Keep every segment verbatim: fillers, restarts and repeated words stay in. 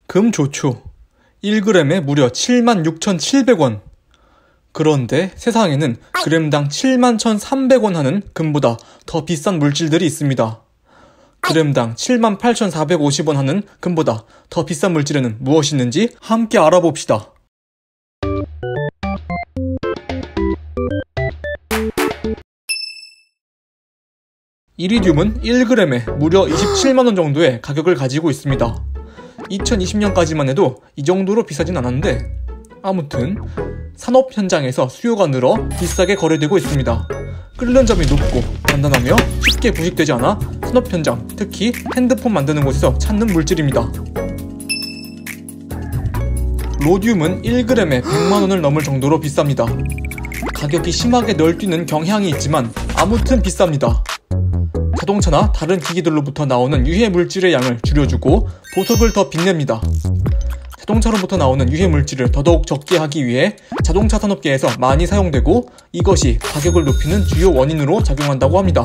금 좋죠. 일 그램에 무려 칠만 육천칠백 원. 그런데 세상에는 그램당 칠만 천삼백 원 하는 금보다 더 비싼 물질들이 있습니다. 그램당 칠만 팔천사백오십 원 하는 금보다 더 비싼 물질에는 무엇이 있는지 함께 알아봅시다. 이리듐은 일 그램에 무려 이십칠만 원 정도의 가격을 가지고 있습니다. 이천이십 년까지만 해도 이 정도로 비싸진 않았는데 아무튼 산업 현장에서 수요가 늘어 비싸게 거래되고 있습니다. 끓는 점이 높고 단단하며 쉽게 부식되지 않아 산업 현장, 특히 핸드폰 만드는 곳에서 찾는 물질입니다. 로듐은 일 그램에 백만 원을 넘을 정도로 비쌉니다. 가격이 심하게 널뛰는 경향이 있지만 아무튼 비쌉니다. 자동차나 다른 기기들로부터 나오는 유해 물질의 양을 줄여주고 보석을 더 빛냅니다. 자동차로부터 나오는 유해 물질을 더더욱 적게 하기 위해 자동차 산업계에서 많이 사용되고 이것이 가격을 높이는 주요 원인으로 작용한다고 합니다.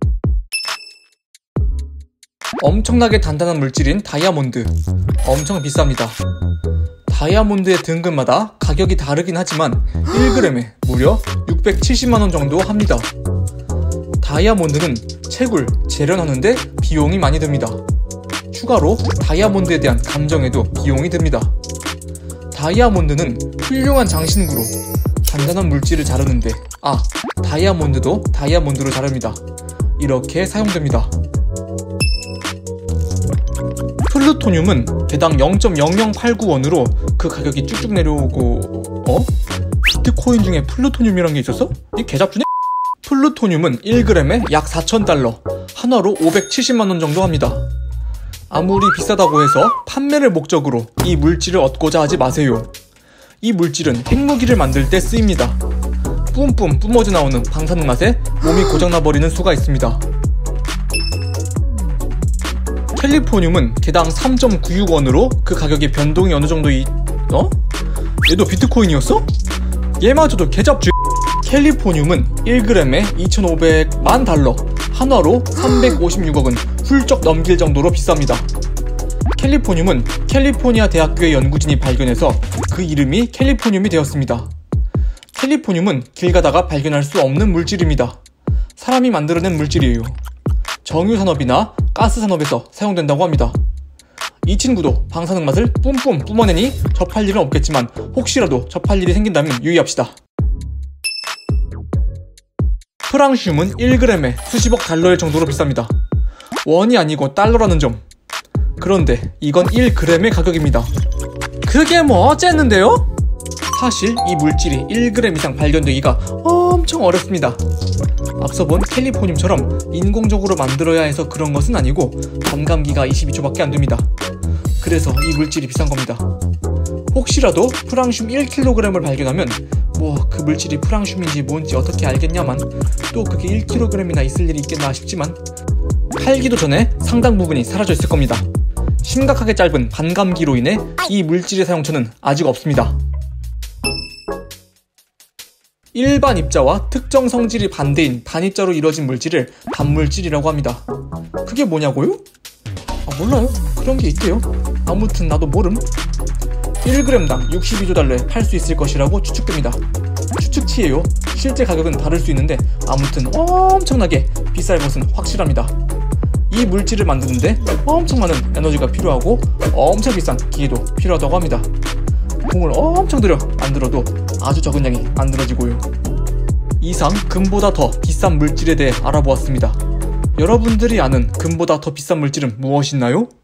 엄청나게 단단한 물질인 다이아몬드. 엄청 비쌉니다. 다이아몬드의 등급마다 가격이 다르긴 하지만 일 그램에 무려 육백칠십만 원 정도 합니다. 다이아몬드는 채굴, 재련하는데 비용이 많이 듭니다. 추가로 다이아몬드에 대한 감정에도 비용이 듭니다. 다이아몬드는 훌륭한 장신구로 단단한 물질을 자르는데 아, 다이아몬드도 다이아몬드로 자릅니다. 이렇게 사용됩니다. 플루토늄은 개당 영 점 영영팔구 원으로 그 가격이 쭉쭉 내려오고 어? 비트코인 중에 플루토늄이란 게 있었어? 이 개잡주네? 플루토늄은 일 그램에 약 사천 달러, 한화로 오백칠십만 원 정도 합니다. 아무리 비싸다고 해서 판매를 목적으로 이 물질을 얻고자 하지 마세요. 이 물질은 핵무기를 만들 때 쓰입니다. 뿜뿜 뿜어져 나오는 방사능 맛에 몸이 고장나버리는 수가 있습니다. 캘리포늄은 개당 삼 점 구육 원으로 그 가격의 변동이 어느 정도 이... 어? 얘도 비트코인이었어? 얘마저도 개잡쥐. 캘리포늄은 일 그램에 이천오백만 달러, 한화로 삼백오십육억은 훌쩍 넘길 정도로 비쌉니다. 캘리포늄은 캘리포니아 대학교의 연구진이 발견해서 그 이름이 캘리포늄이 되었습니다. 캘리포늄은 길 가다가 발견할 수 없는 물질입니다. 사람이 만들어낸 물질이에요. 정유산업이나 가스산업에서 사용된다고 합니다. 이 친구도 방사능 맛을 뿜뿜 뿜어내니 접할 일은 없겠지만 혹시라도 접할 일이 생긴다면 유의합시다. 프랑슘은 일 그램에 수십억 달러일 정도로 비쌉니다. 원이 아니고 달러라는 점. 그런데 이건 일 그램의 가격입니다. 그게 뭐 어쨌는데요? 사실 이 물질이 일 그램 이상 발견되기가 엄청 어렵습니다. 앞서 본 캘리포늄처럼 인공적으로 만들어야 해서 그런 것은 아니고 반감기가 이십이 초밖에 안 됩니다. 그래서 이 물질이 비싼 겁니다. 혹시라도 프랑슘 일 킬로그램을 발견하면 뭐 그 물질이 프랑슘인지 뭔지 어떻게 알겠냐만 또 그게 일 킬로그램이나 있을 일이 있겠나 싶지만 팔기도 전에 상당 부분이 사라져 있을 겁니다. 심각하게 짧은 반감기로 인해 이 물질의 사용처는 아직 없습니다. 일반 입자와 특정 성질이 반대인 단입자로 이루어진 물질을 반물질이라고 합니다. 그게 뭐냐고요? 아, 몰라요. 그런 게 있대요. 아무튼 나도 모름. 일 그램당 육십이조 달러에 팔 수 있을 것이라고 추측됩니다. 추측치예요. 실제 가격은 다를 수 있는데 아무튼 엄청나게 비쌀 것은 확실합니다. 이 물질을 만드는데 엄청 많은 에너지가 필요하고 엄청 비싼 기계도 필요하다고 합니다. 공을 엄청 들여 만들어도 아주 적은 양이 만들어지고요. 이상 금보다 더 비싼 물질에 대해 알아보았습니다. 여러분들이 아는 금보다 더 비싼 물질은 무엇이나요?